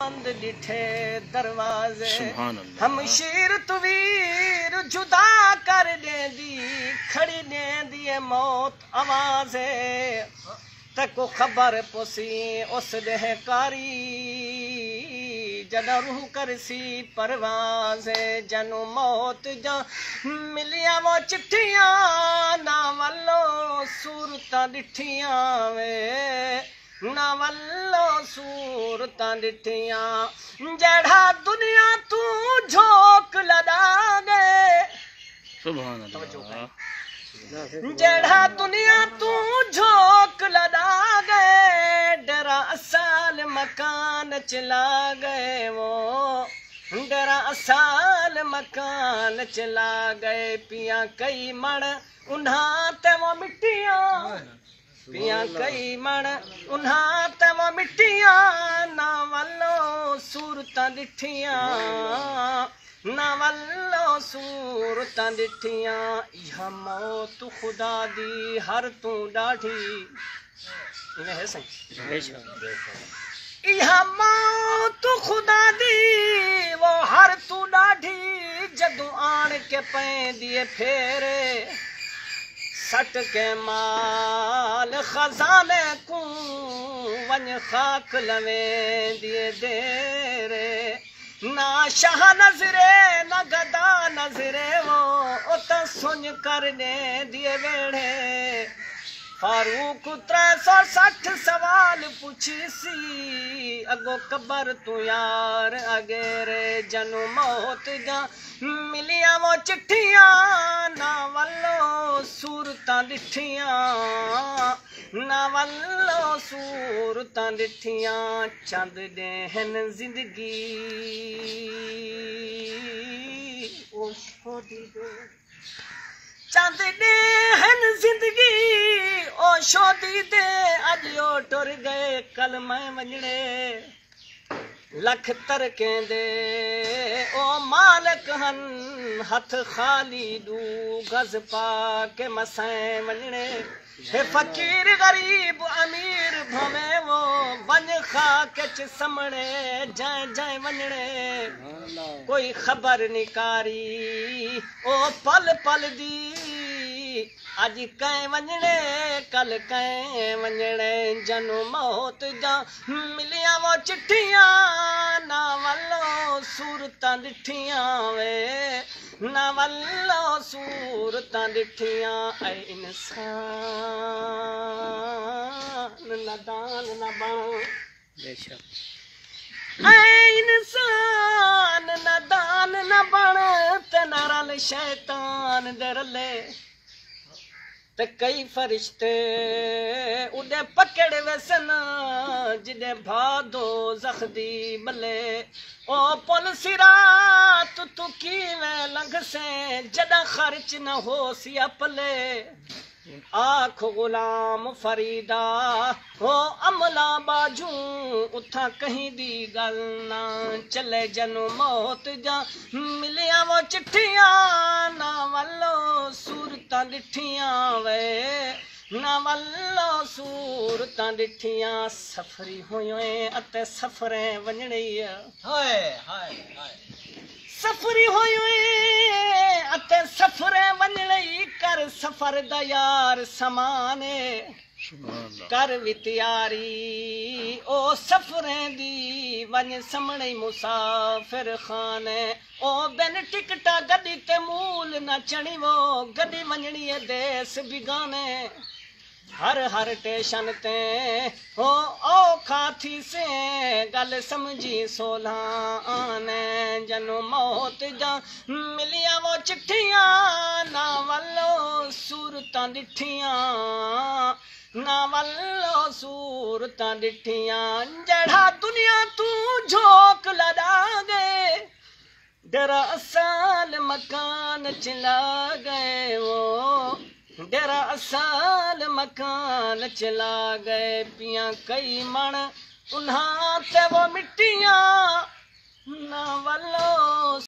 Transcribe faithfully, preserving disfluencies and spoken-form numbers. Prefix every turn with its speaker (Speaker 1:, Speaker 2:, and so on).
Speaker 1: बंद डिठे दरवाजे हम शीर तुवीर जुदा कर दे दी खड़ी दे दिए मौत आवाजे तको खबर पोसी उस देहकारी जदा रूह करसी परवाजे जनु मौत जा मिलिया वो चिट्ठियां ना वल्लो सूरतां डिठियां वे ना वल्लो सूरतां डिठियां जड़ा दुनिया तू झोंक लड़ा दे सुभान अल्लाह जड़ा दुनिया तू झोंक लड़ा गए डरा असाल मकान चला गए वो डरा असाल मकान चला गए पिया कई मण उन्हां ते वो मिट्टियां पिया कई मण उन्हां ते वो मिट्टियां ना वल्लो सूरतां डिठियां ना वल्लो सूरतां डिठियां इहा मौत खुदा दी हर तू डाठी इन्हें है सही इहा मौत खुदा दी वो हर तू डाठी जदू आन के पैंदिए फेरे सट के माल खजाने को वन खाक लवे दिए देरे ना शाह नजरे ना गदा नजरे वो उत सुन करने दिए वेड़े फारूक त्रै सौ सठ सवाल पूछी सी अगो कबर तू यार अगेरे जनु मौत जा मिलिया वो चिट्ठियां ना वल्लो सूरतां डिठियां ना वल्लो सूरतां डिठियां चंद देहन जिंदगी ओ छोड़ी दे चंद देहन जिंदगी ओ छोड़ी दे अज ओ टुर गए कल मैं वंजणे लख तरके दे ओ मालिक हन हथ खाली दू गज पा के मसाए वंजणे हे फकीर गरीब अमीर भवे वो वन खा के च समणे जाए जाए वंजणे कोई खबर निकारी ओ पल पल दी अज कहीं वंजणे कल कहीं वंजणे जनु मौत जा मिलिया वो चिट्ठियां ना वल्लो सूरतां डिठियां वे ना वल्लो सूरतां डिठियां ऐ इंसान नदान न बण बेशक ऐ इंसान नदान न बण ते न रल शैतान दे रले ते कई फरिश्ते उड़े पकड़ वसन जिदे भादो जख्दी बले ओ पुल सिरात तू कीवें लंघ से जदा खर्च न हो सिया पले आख गुलाम फरीदा हो अमला बाजू उथा कहीं दी गल ना चले जनु मौत जा मिलिया वो चिट्ठियां ना वल्लो सूरतां डिठियां वे ना वल्लो सूरतां डिठियां सफरी होए अते सफरे वंजणी हाय हाय हाय सफरी होए अते सफरे वंजणी कर सफर दा यार समाने कर वित्यारी ओ सफरे दी वन समणे मुसाफिर खाने ओ बिन टिकटा गड्डी ते मूल न चढ़ी वो गड्डी वंजणी देस बिगाने हर हर टेशन ते हो औखा थी से गल समझी सोलह आने जनु मौत जा मिलिया वो चिट्ठियां ना वल्लो सूरतां डिठियां ना वल्लो सूरतां डिठियां जड़ा दुनिया तू झोंक लड़ा गए डरा असाल मकान चला गए वो डेरा असाल मकान चला गए पिया कई मण उन्हां ते वो मिट्टियां ना वल्लो